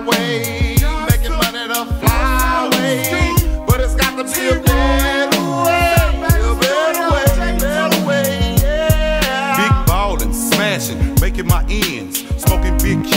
way, making money to fly away. But it's got to be a better way, a better way, yeah. Big ballin', smashing, making my ends, smoking big